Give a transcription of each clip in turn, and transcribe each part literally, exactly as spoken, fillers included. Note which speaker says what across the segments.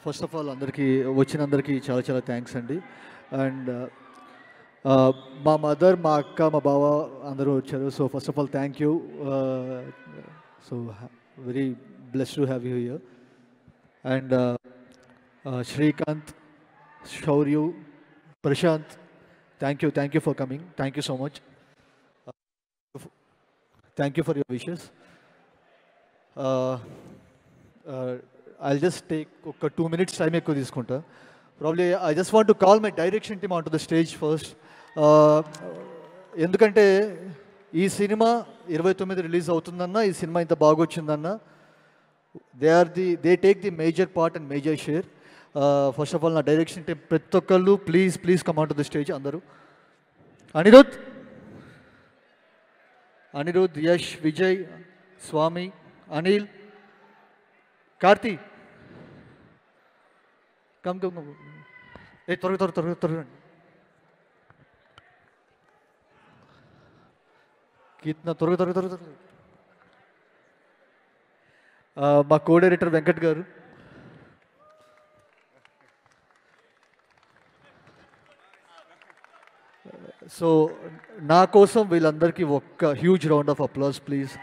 Speaker 1: First of all అందరికీ వచ్చినందరికీ చాలా చాలా థ్యాంక్స్ అండి. అండ్ మా మదర్, మా అక్క, మా బావ అందరూ వచ్చారు. So first of all thank you. So very blessed to have you here. And Srikanth, Shaurya, Prashanth, thank you thank you for coming. Thank you so much. Thank you for your wishes. I'll just take ఒక two minutes time ఎక్కువ తీసుకుంటా. Probably I just want to call my direction team on to the stage first. ఎందుకంటే ఈ cinema ఇరవై తొమ్మిది release అవుతుందన్నా, ఈ సినిమా ఇంత బాగా వచ్చిందన్నా, they are the they take the major part and major share. First of all నా డైరెక్షన్ టీమ్ ప్రతి ఒక్కళ్ళు please please come on to the stage అందరూ. Anirudh Anirudh Yash, Vijay, Swami, Anil, Karthi, come come come ఏ త్వరగా త్వరగా త్వరగా త్వరగా కీర్తన త్వరగా త్వరగా త్వరగా త్వరగా. మా కో డైరెక్టర్ వెంకట్ గారు, సో నా కోసం వీళ్ళందరికీ ఒక్క huge round of applause please.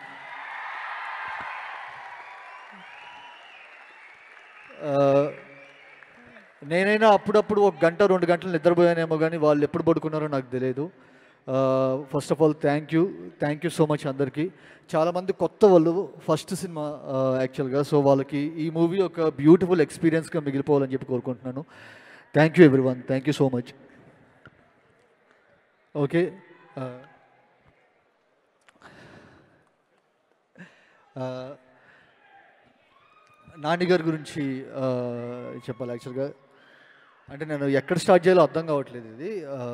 Speaker 1: నేనైనా అప్పుడప్పుడు ఒక గంట రెండు గంటలు నిద్రపోయానేమో, కానీ వాళ్ళు ఎప్పుడు పడుకున్నారో నాకు తెలియదు. First of all thank you thank you so much అందరికీ. చాలామంది కొత్త వాళ్ళు, ఫస్ట్ సినిమా యాక్చువల్గా, సో వాళ్ళకి ఈ మూవీ ఒక బ్యూటిఫుల్ ఎక్స్పీరియన్స్గా మిగిలిపోవాలని చెప్పి కోరుకుంటున్నాను. Thank you everyone, thank you so much. Okay, Nani గారి గురించి చెప్పాలి. యాక్చువల్గా అంటే నేను ఎక్కడ స్టార్ట్ చేయాలో అర్థం కావట్లేదు. ఇది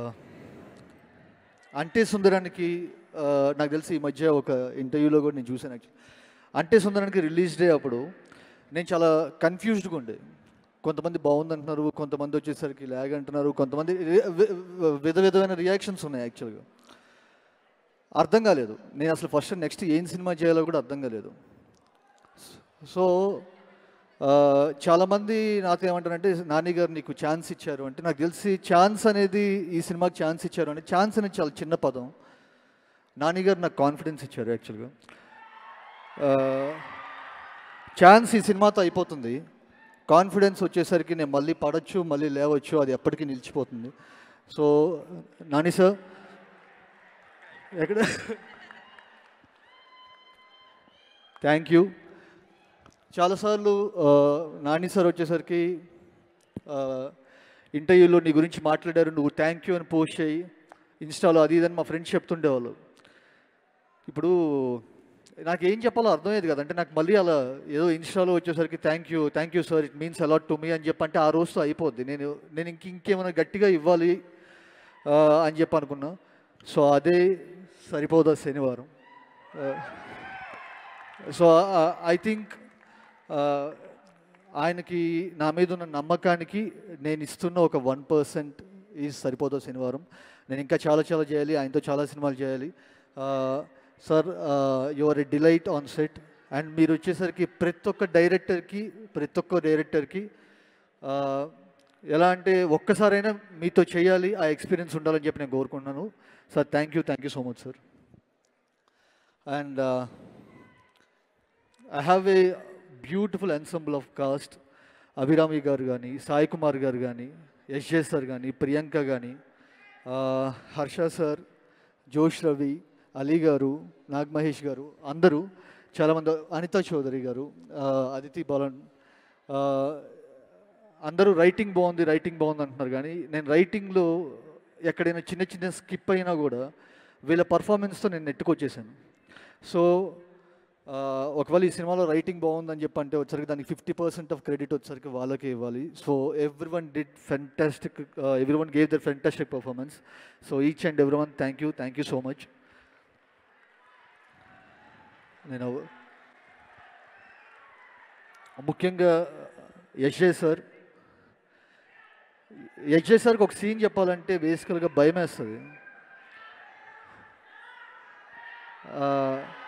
Speaker 1: అంటే సుందరానికి నాకు తెలిసి ఈ మధ్య ఒక ఇంటర్వ్యూలో కూడా నేను చూశాను. యాక్చువల్లీ అంటే సుందరానికి రిలీజ్ డే అప్పుడు నేను చాలా కన్ఫ్యూజ్డ్గా ఉండే. కొంతమంది బాగుందంటున్నారు, కొంతమంది వచ్చేసరికి ల్యాగ్ అంటున్నారు, కొంతమంది విధ విధమైన రియాక్షన్స్ ఉన్నాయి. యాక్చువల్గా అర్థం కాలేదు. నేను అసలు ఫస్ట్ నెక్స్ట్ ఏం సినిమా చేయాలో కూడా అర్థం కాలేదు. సో చాలామంది నాతో ఏమంటారంటే, నాని గారు నీకు ఛాన్స్ ఇచ్చారు అంటే, నాకు తెలిసి ఛాన్స్ అనేది ఈ సినిమాకి ఛాన్స్ ఇచ్చారు అంటే, ఛాన్స్ అనేది చాలా చిన్న పదం. నాని గారు నాకు కాన్ఫిడెన్స్ ఇచ్చారు. యాక్చువల్గా ఛాన్స్ ఈ సినిమాతో అయిపోతుంది, కాన్ఫిడెన్స్ వచ్చేసరికి నేను మళ్ళీ పడవచ్చు, మళ్ళీ లేవచ్చు, అది ఎప్పటికీ నిలిచిపోతుంది. సో నాని సార్ ఎక్కడ థ్యాంక్ యూ. చాలాసార్లు నాని సార్ వచ్చేసరికి ఇంటర్వ్యూలో నీ గురించి మాట్లాడారు, నువ్వు థ్యాంక్ యూ అని పోస్ట్ చేయి ఇన్స్టాలో, అది ఇదని మా ఫ్రెండ్స్ చెప్తుండేవాళ్ళు. ఇప్పుడు నాకేం చెప్పాలో అర్థమయ్యేది కదా. అంటే నాకు మళ్ళీ అలా ఏదో ఇన్స్టాలో వచ్చేసరికి thank you thank you sir, it means a lot to me అని చెప్పంటే ఆ రోజుతో అయిపోద్ది. నేను నేను ఇంక ఇంకేమైనా గట్టిగా ఇవ్వాలి అని చెప్పి అనుకున్నా. సో అదే సరిపోదా శనివారం. సో ఐ థింక్ ఆయనకి నా మీద ఉన్న నమ్మకానికి నేను ఇస్తున్న ఒక వన్ పర్సెంట్ ఈజ్ సరిపోదా శనివారం. నేను ఇంకా చాలా చాలా చేయాలి, ఆయనతో చాలా సినిమాలు చేయాలి. Sir you are a delight on set. And మీరు వచ్చేసరికి ప్రతి ఒక్క డైరెక్టర్కి ప్రతి ఒక్క డైరెక్టర్కి ఎలా అంటే ఒక్కసారైనా మీతో చేయాలి, ఆ ఎక్స్పీరియన్స్ ఉండాలని చెప్పి నేను కోరుకుంటున్నాను. Sir thank you thank you so much sir. And I have a beautiful ensemble of cast. Abhirami గారు కానీ, సాయి కుమార్ గారు కానీ, యశ్జే సార్ కానీ, ప్రియాంక కానీ, హర్ష సార్, జోష్ రవి, అలీ గారు, నాగ్ మహేష్ గారు, అందరూ చాలామంది, అనితా చౌదరి గారు, అదితి బాలన్, అందరూ రైటింగ్ బాగుంది రైటింగ్ బాగుంది అంటున్నారు. కానీ నేను రైటింగ్లో ఎక్కడైనా చిన్న చిన్న స్కిప్ అయినా కూడా వీళ్ళ పర్ఫార్మెన్స్తో నేను నెట్టుకొచ్చేసాను. సో ఒకవేళ ఈ సినిమాలో రైటింగ్ బాగుందని చెప్పి అంటే వచ్చరికి దానికి ఫిఫ్టీ పర్సెంట్ ఆఫ్ క్రెడిట్ వచ్చరికి వాళ్ళకే ఇవ్వాలి. So everyone did fantastic, everyone gave their fantastic performance. So each and everyone thank you thank you so much. నేను ముఖ్యంగా యశ్జే సార్ యశ్జే సార్కి ఒక సీన్ చెప్పాలంటే బేసికల్గా భయం వేస్తుంది.